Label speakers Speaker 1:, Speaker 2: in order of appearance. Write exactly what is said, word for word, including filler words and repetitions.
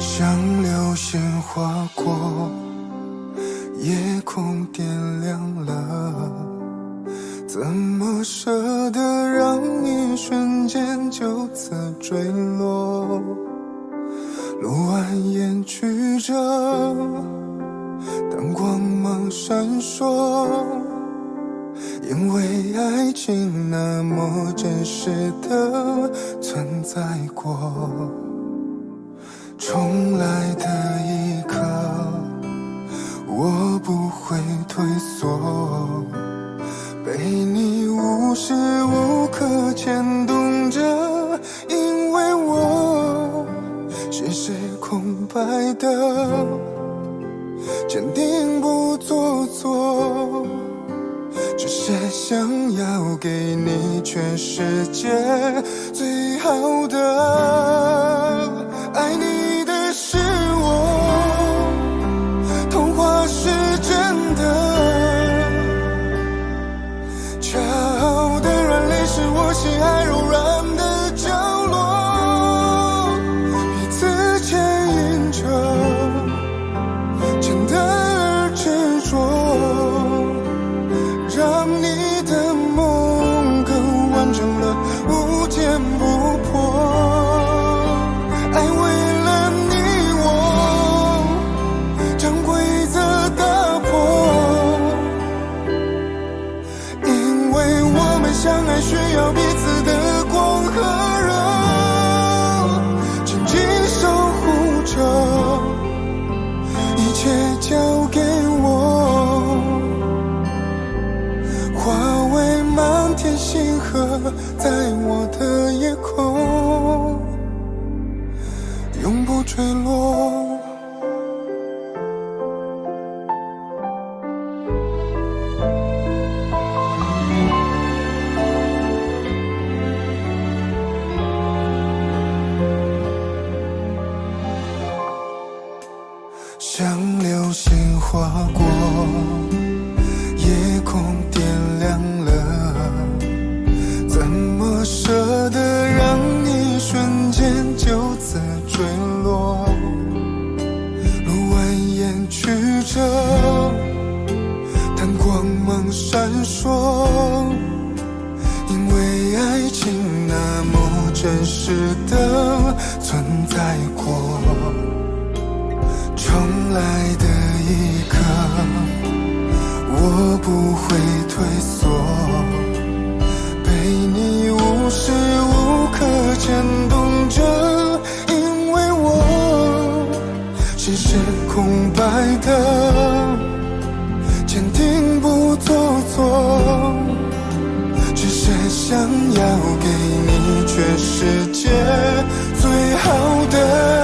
Speaker 1: 像流星划过，夜空点亮了，怎么舍得让一瞬间就此坠落？路蜿蜒曲折，当光芒闪烁，因为爱情那么真实的存在过。重来的一刻，我不会退缩，被你无时无刻牵动着，因为我心是空白的，坚定不做作，只是想要给你全世界最好的。爱你的是我，童话是真的，恰好的软肋是我心爱柔软的角落，彼此牵引着，真的而执着，让你的梦更完整了，无坚不破。爱为了你我，将规则打破，因为我们相爱需要彼此的光和热，紧紧守护着，一切交给我，化为满天星河，在我的夜空永不坠落。像流星划过，夜空点亮了，怎么舍得让一瞬间就此坠落？路蜿蜒曲折，但光芒闪烁，因为爱情那么真实的存在过。重来的一刻，我不会退缩，被你无时无刻牵动着，因为我心是空白的，坚定不做作，只是想要给你全世界最好的。